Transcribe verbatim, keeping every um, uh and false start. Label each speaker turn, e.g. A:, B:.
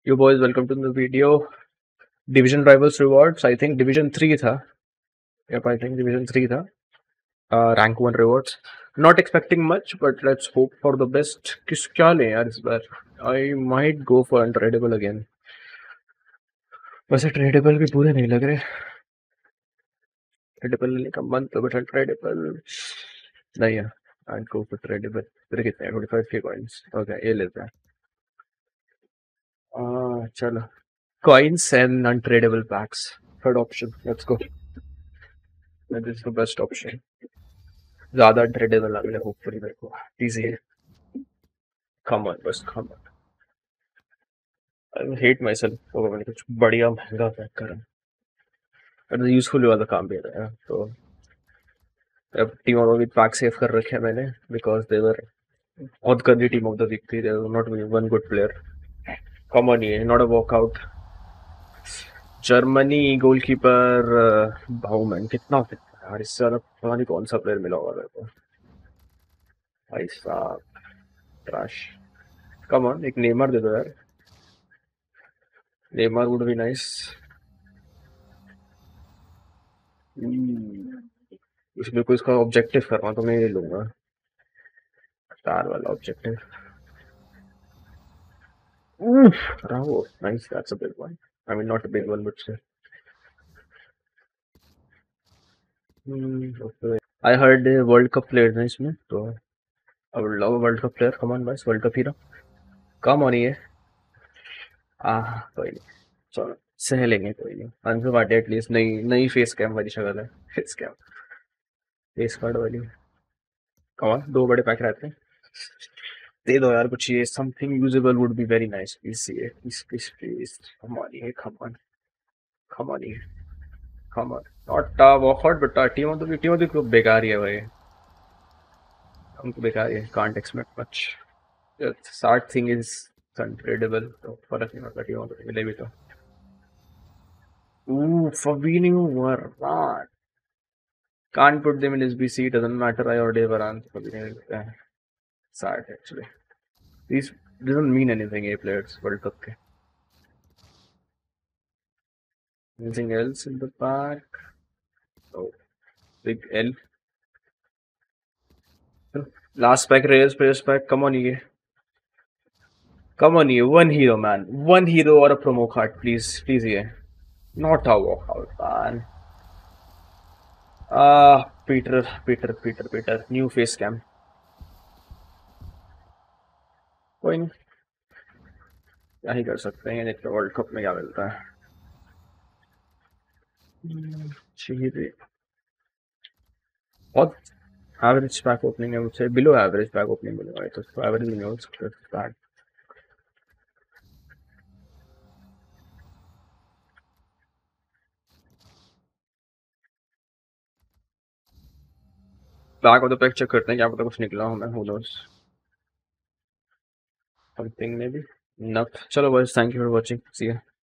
A: You boys, welcome to the video. Division Rivals Rewards. I think Division three था. Yep, I think Division three था. Uh, rank one rewards. Not expecting much, but let's hope for the best. किस क्या लें यार इस बार? I might go for untradable again. वैसे tradable भी पूरे नहीं लग रहे. Tradable लेने का मन तो बट untradable नहीं है. I'll go for tradable. तेरे कितने हैं? twenty-five k coins. Okay, ये लेते हैं. Ah, चलो. Coins and untradable packs. Third option. Let's go. That is the best option. ज़्यादा ट्रेडेबल लग रहा है होपफुली मेरे को. इजी है. कम ऑन बस come on. I hate myself. तो मैंने कुछ बढ़िया महंगा पैक करा. अरे यूजफुल वाला काम भी है. तो अब team of the week pack save कर रखे हैं मैंने बिकॉज दे वर बहुत गंदी टीम ऑफ द वीक थी. They were not one good player. Come on, ये not a walkout. Germany goalkeeper Baumann कितना कितना यार. इससे ज्यादा पता नहीं कौन सा प्लेयर मिला होगा मेरे को. भाई साहब ट्रैश. कम ऑन, एक नेमर दे दो यार. Neymar would be nice. इसमें कोई इसका ऑब्जेक्टिव करवा तो मैं ये लूंगा. स्टार वाला objective. Bravo, nice. That's a big one. I mean, not a big one, but still. Hmm, okay. I heard the World Cup players हैं इसमें, तो I would love a World Cup player. Come on, guys, World Cup hero. Come on, ये. आह, कोई नहीं. चलो, सह लेंगे कोई नहीं. आंसर बाटे एटलीस्ट नई नई फेस कैम वाली शक्ल है. Face cam. फेस कार्ड वाली. Come on, दो बड़े पैक रहते हैं. दे दो यार कुछ. ये something usable would be very nice. Please see it. Please please please. Come on ये. Come on. कम ऑन ये. Come on. Not a walkout but a team of the team of the group बेकार ही है भाई. हम तो बेकार ही है. Can't expect much. साठ थिंग इज अनट्रेडेबल. तो फर्क नहीं पड़ता टीम ऑफ द मिले भी तो. Ooh, Fabinho Varane. Can't put them in S B C. Doesn't matter. I already Varane. Fabinho. Sad actually. These doesn't mean anything. A players World Cup के. Anything else in the pack? Oh, big L. Last pack, rares, players pack. Come on, ये. Come on, ये. One hero, man. One hero or a promo card, please, please, ये. Not a walkout, man. Ah, Peter, Peter, Peter, Peter. New face cam. कोई नहीं. क्या ही कर सकते हैं. देखते वर्ल्ड कप में क्या मिलता है. बहुत एवरेज पैक ओपनिंग है मुझसे. बिलो एवरेज पैक ओपनिंग मिलेगा. तो एवरेज नहीं हो सकता. Back of the pack check करते हैं. क्या पता कुछ निकला हो. मैं हूँ दोस्त समथिंग में भी. नफ. चलो बस, thank you for watching. See you.